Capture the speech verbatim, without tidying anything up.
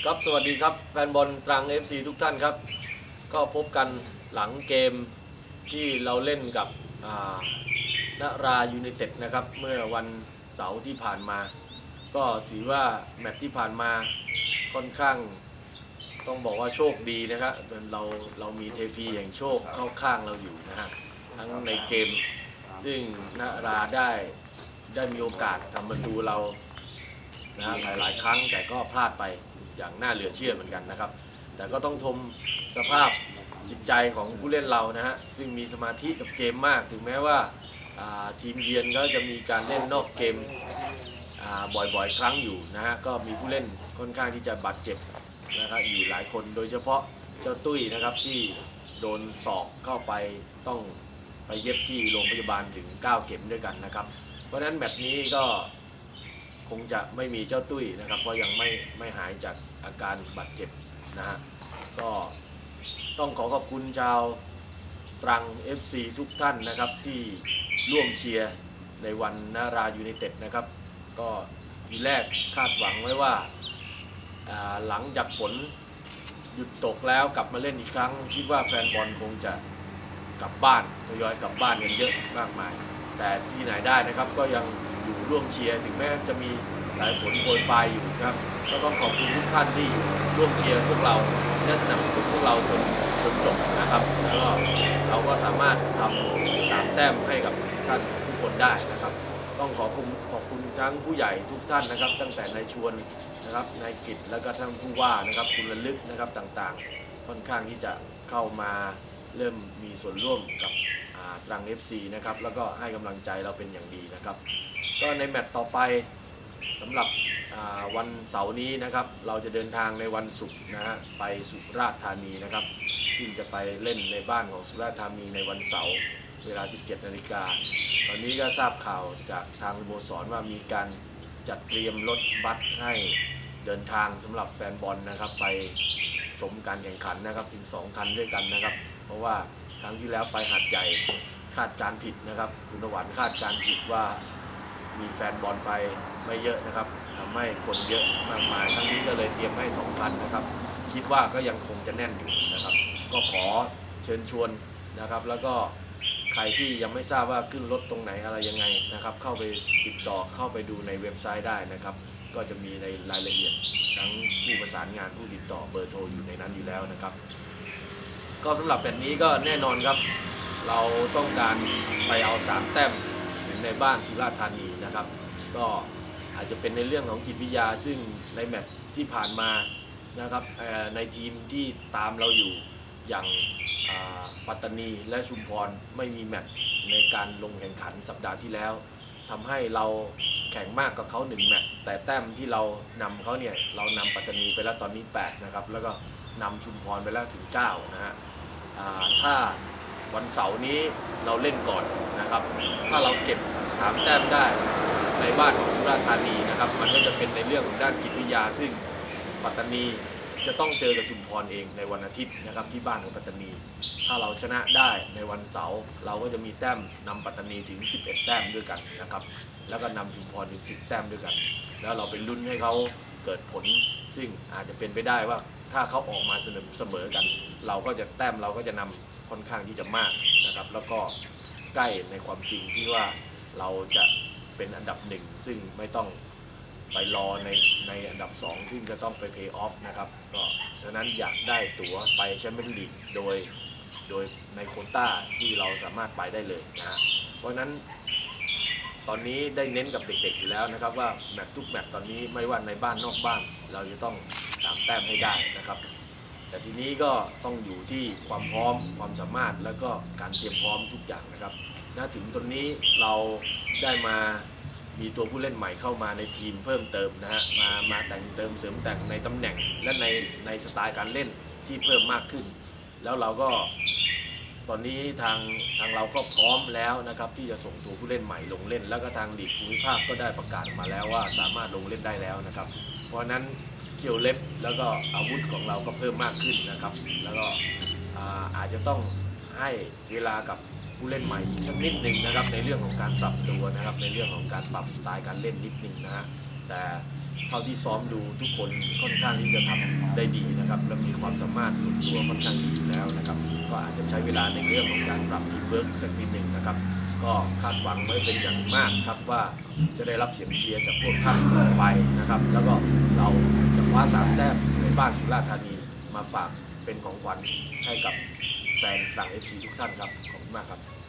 ครับสวัสดีครับแฟนบอลตรัง เอฟ ซี ทุกท่านครับก็พบกันหลังเกมที่เราเล่นกับนรายูไนเต็ดนะครับเมื่อวันเสาร์ที่ผ่านมาก็ถือว่าแมตช์ที่ผ่านมาค่อนข้างต้องบอกว่าโชคดีนะครับเราเรามีเทพีแห่งโชคเข้าข้างเราอยู่นะฮะทั้งในเกมซึ่งนราได้ได้มีโอกาสทำประตูเรานะหลายๆครั้งแต่ก็พลาดไปอย่างน่าเหลือเชื่อเหมือนกันนะครับแต่ก็ต้องชมสภาพจิตใจของผู้เล่นเรานะฮะซึ่งมีสมาธิกับเกมมากถึงแม้ว่าทีมเยือนก็จะมีการเล่นนอกเกมบ่อยๆครั้งอยู่นะฮะก็มีผู้เล่นค่อนข้างที่จะบาดเจ็บนะครับอยู่หลายคนโดยเฉพาะเจ้าตุ้ยนะครับที่โดนศอกเข้าไปต้องไปเย็บที่โรงพยาบาลถึงเก้าเข็มด้วยกันนะครับเพราะฉะนั้นแมตช์นี้ก็คงจะไม่มีเจ้าตุ้ยนะครับเพราะยังไม่ไม่หายจากอาการบาดเจ็บนะฮะก็ต้องขอขอบคุณชาวตรัง เอฟ ซี ทุกท่านนะครับที่ร่วมเชียร์ในวันนารายูไนเต็ดนะครับก็ทีแรกคาดหวังไว้ว่าหลังจากฝนหยุดตกแล้วกลับมาเล่นอีกครั้งคิดว่าแฟนบอลคงจะกลับบ้านทยอยกลับบ้านกันเยอะมากมายแต่ที่ไหนได้นะครับก็ยังอยู่ร่วมเชียร์ถึงแม้จะมีสายฝนโปรยปลายอยู่ครับก็ต้องขอบคุณทุกท่านที่ร่วมเชียร์พวกเราและสนับสนุนพวกเราจนจนจบนะครับแล้วก็เราก็สามารถทำสามแต้มให้กับท่านทุกคนได้นะครับต้องขอบคุณขอบคุณทั้งผู้ใหญ่ทุกท่านนะครับตั้งแต่นายชวนนะครับนายกิจแล้วก็ทั้งผู้ว่านะครับคุณระลึกนะครับต่างๆค่อนข้างที่จะเข้ามาเริ่มมีส่วนร่วมกับตรัง เอฟ ซี นะครับแล้วก็ให้กำลังใจเราเป็นอย่างดีนะครับก็ในแมตช์ต่อไปสำหรับวันเสาร์นี้นะครับเราจะเดินทางในวันศุกร์นะฮะไปสุราษฎร์ธานีนะครับซึ่งจะไปเล่นในบ้านของสุราษฎร์ธานีในวันเสาร์เวลา สิบเจ็ดนาฬิกา ตอนนี้ก็ทราบข่าวจากทางสโมสรว่ามีการจัดเตรียมรถบัสให้เดินทางสำหรับแฟนบอลนะครับไปชมการแข่งขันนะครับถึงสองคันด้วยกันนะครับเพราะว่าครั้งที่แล้วไปหาดใหญ่คาดการผิดนะครับคุณตะวันคาดการผิดว่ามีแฟนบอลไปไม่เยอะนะครับทำให้คนเยอะมากมายครั้งนี้ก็เลยเตรียมให้สองคันนะครับคิดว่าก็ยังคงจะแน่นอยู่นะครับก็ขอเชิญชวนนะครับแล้วก็ใครที่ยังไม่ทราบว่าขึ้นรถตรงไหนอะไรยังไงนะครับเข้าไปติดต่อเข้าไปดูในเว็บไซต์ได้นะครับก็จะมีในรายละเอียดทั้งผู้ประสานงานผู้ติดต่อเบอร์โทรอยู่ในนั้นอยู่แล้วนะครับก็สำหรับแบบนี้ก็แน่นอนครับเราต้องการไปเอาสามแต้มถึงในบ้านสุราษฎร์ธานีนะครับก็อาจจะเป็นในเรื่องของจิตวิทยาซึ่งในแมตช์ที่ผ่านมานะครับในทีมที่ตามเราอยู่อย่างปัตตานีและชุมพรไม่มีแมตช์ในการลงแข่งขันสัปดาห์ที่แล้วทำให้เราแข่งมากกับเขาหนึ่งแมตช์แต่แต้มที่เรานำเขาเนี่ยเรานำปัตตานีไปแล้วตอนนี้แปดนะครับแล้วก็นำชุมพรไปแล้วถึงเก้านะฮะถ้าวันเสาร์นี้เราเล่นก่อนนะครับถ้าเราเก็บสามแต้มได้ในบ้านของสุราษฎร์ธานีนะครับมันก็จะเป็นในเรื่องของด้านจิตวิทยาซึ่งปัตตานีจะต้องเจอกับชุมพรเองในวันอาทิตย์นะครับที่บ้านของปัตตานีถ้าเราชนะได้ในวันเสาร์เราก็จะมีแต้มนำปัตตานีถึงสิบเอ็ดแต้มด้วยกันนะครับแล้วก็นำชุมพรถึงสิบแต้มด้วยกันแล้วเราเป็นลุ้นให้เขาเกิดผลซึ่งอาจจะเป็นไปได้ว่าถ้าเขาออกมาเสมอเสมอกันเราก็จะแต้มเราก็จะนำค่อนข้างที่จะมากนะครับแล้วก็ใกล้ในความจริงที่ว่าเราจะเป็นอันดับหนึ่งซึ่งไม่ต้องไปรอในในอันดับสองซึ่งจะต้องไปเพย์ออฟนะครับก็ดังนั้นอยากได้ตั๋วไปแชมเปี้ยนลีกโดยโดยในโควต้าที่เราสามารถไปได้เลยนะฮะเพราะฉะนั้นตอนนี้ได้เน้นกับเด็กๆอยู่แล้วนะครับว่าแมตช์ทุกแมตช์ตอนนี้ไม่ว่าในบ้านนอกบ้านเราจะต้องสามแต้มให้ได้นะครับแต่ทีนี้ก็ต้องอยู่ที่ความพร้อมความสามารถแล้วก็การเตรียมพร้อมทุกอย่างนะครับณถึงตรงนี้เราได้มามีตัวผู้เล่นใหม่เข้ามาในทีมเพิ่มเติมนะฮะมามาแต่งเติมเสริมแต่งในตำแหน่งและในในสไตล์การเล่นที่เพิ่มมากขึ้นแล้วเราก็ตอนนี้ทางทางเราก็พร้อมแล้วนะครับที่จะส่งตัวผู้เล่นใหม่ลงเล่นแล้วก็ทางลีกภูมิภาคก็ได้ประกาศมาแล้วว่าสามารถลงเล่นได้แล้วนะครับเพราะนั้นเขี้ยวเล็บแล้วก็อาวุธของเราก็เพิ่มมากขึ้นนะครับแล้วก็อาจจะต้องให้เวลากับผู้เล่นใหม่อีกสักนิดหนึ่งนะครับในเรื่องของการปรับตัวนะครับในเรื่องของการปรับสไตล์การเล่นนิดหนึ่งนะฮะแต่เท่าที่ซ้อมดูทุกคนค่อนข้างที่จะทำได้ดีนะครับและมีความสามารถส่วนตัวค่อนข้างดีอยู่แล้วนะครับก็อาจจะใช้เวลาในเรื่องของการปรับทีมเวิร์กสักนิดหนึ่งนะครับก็คาดหวังไว้เป็นอย่างมากครับว่าจะได้รับเสียงเชียร์จากพวกท่านไปนะครับแล้วก็เราจะคว้าสามแต้มในบ้านสุราษฎร์ธานีมาฝากเป็นของขวัญให้กับแฟนตรัง เอฟ ซี ทุกท่านครับขอบคุณมากครับ